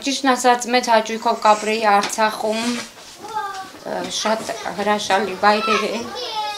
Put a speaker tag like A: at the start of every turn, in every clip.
A: Ճիշտն ասած մեծ հաճույքով կապրեի Արցախում, շատ հրաշալի վայրեր են։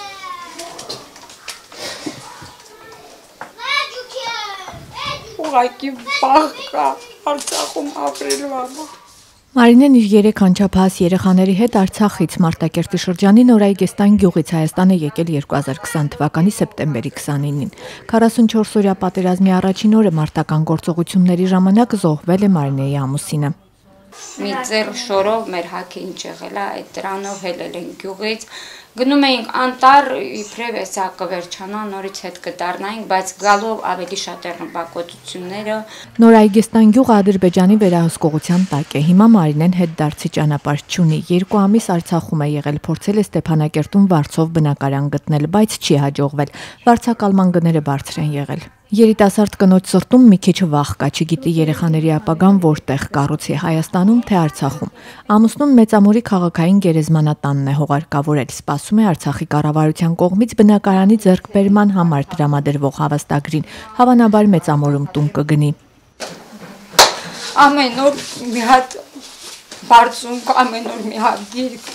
A: Ուղղակի վախ կա Արցախում ապրելու համար։
B: Մարինեն իր 3 անչափահաս երեխաների հետ Արցախից Մարտակերտի շրջանի Նորայգեստան գյուղից Հայաստան է եկել 2020 թվականի սեպտեմբերի 29-ին։ 44-օրյա պատերազմի առաջին օրը մարտական գործողությունների ժամանակ զոհվել է Մարինեի ամուսինը։
A: Մի ձեռ շորով մեր հագին եղել է, այդ դրանով հելել են գյուղից։ Գնում էինք անտառ, իբրև էսա կվերջանա, նորից հետ կդառնայինք, բայց գալով ավելի շատ էր նպատակությունները։
B: Նորայգեստան գյուղը Ադրբեջանի վերահսկողության տակ է։ Հիմա Մարինեն հետդարձի ճանապարհ չունի։ 2 ամիս Արցախում է եղել, փորձել է Ստեփանակերտում վարձով բնակարան գտնել, բայց չի հաջողվել։ Վարձակալման գները բարձր են եղել։ Երիտասարդ կնոջ սրտում մի քիչ վախ կա, չգիտի երեխաների ապագան որտեղ կառուցի, Հայաստանում թե Արցախում։ Ամուսնուն մեծամորի քաղաքային գերեզմանատանն է հողարկավորել, սպասում է Արցախի կառավարության կողմից բնակարանի ձեռքբերման համար տրամադրվող հավաստագրին, հավանաբար մեծամորում տուն կգնի։
A: Ամեն օր մի հատ բարձունք, ամեն օր մի հատ գիրք։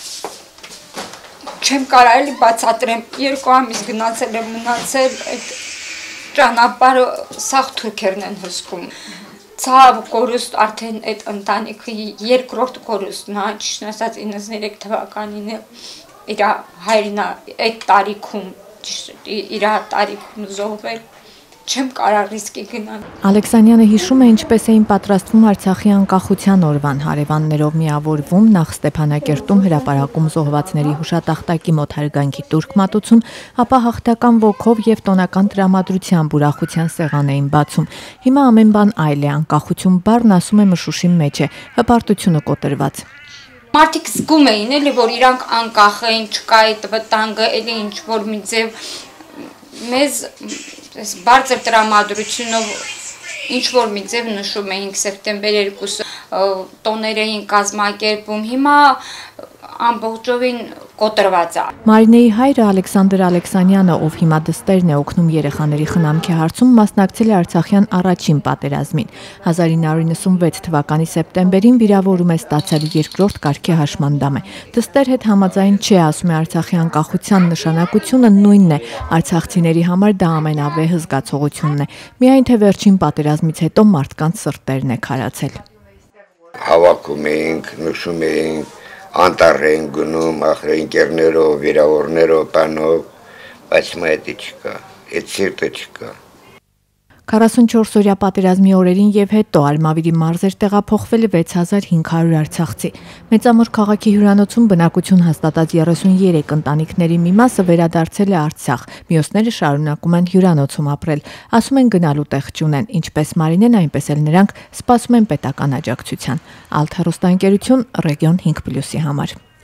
A: Չեմ կարող էլի բացատրեմ, 2 ամիս գնացել եմ մնացել, այդ ճանապարհը սաղ թուրքերն են հսկում։ Ցավ կորուստ արդեն այդ ընտանիքը երկրորդ կորուստն է, ճիշտ ասած 93 թվականին է իր հայրն այդ տարիքում, իր տարիքում զոհվել։ Չեմ կարող ռիսկի գնալ։
B: Ալեքսանյանը հիշում է, ինչպես էին պատրաստվում Արցախի անկախության օրվան, հարևաններով միավորվում, նախ Ստեփանակերտում հրապարակում զոհվածների հուշատախտակի մոտ հարգանքի տուրք մատուցում, ապա հաղթական ոգով եւ տոնական տրամադրությամբ ուրախության սեղան էին բացում։ Հիմա ամեն բան այլ է, անկախություն բառն ասում է մշուշի մեջ է, հպարտությունը կոտրված։
A: Մարդիկ զգում էին, էլի որ իրանք անկախ են, չկա այդ վտանգը, էլի ինչ որ մի ձև մեզ այս բարձր տրամադրությունով ինչ որ մի ձև նշում էինք սեպտեմբեր 2 տոներ էին կազմակերպում, հիմա ամբողջովին կոտրված է։
B: Մարինեի հայրը Ալեքսանդր Ալեքսանյանը, ով հիմա դստերն է օգնում երեխաների խնամքի հարցում, մասնակցել է Արցախյան առաջին պատերազմին։ 1996 թվականի սեպտեմբերին վիրավորում է ստացել, երկրորդ կարգի հաշմանդամ է։ Դստեր հետ համաձայն չէ, ասում է Արցախի անկախության նշանակությունը նույնն է, արցախցիների համար դա ամենավեհ զգացողությունն է։ Միայն թե վերջին պատերազմից հետո մարդկանց սրտերն է քարացել։
C: Հավաքում էինք, նշում էինք, անտառ էին գնում, ախրենկերներով, վիրավորներով, բանով, բայց մայթի չկա, այդ սիրտը չկա։
B: 44-օրյա պատերազմի օրերին եւ հետո Արմավիրի մարզեր տեղափոխվել 6500 արցախցի։ Մեծամոր քաղաքի հյուրանոցում բնակություն հաստատած 33 ընտանիքների մի մասը վերադարձել է Արցախ, մյուսները շարունակում են հյուրանոցում ապրել, ասում են գնալու տեղ չունեն, ինչպես Մարինեն, այնպես էլ նրանք սպասում են պետական աջակցության։ Ալթ հեռուստաընկերություն Ռեգիոն 5+-ի համար։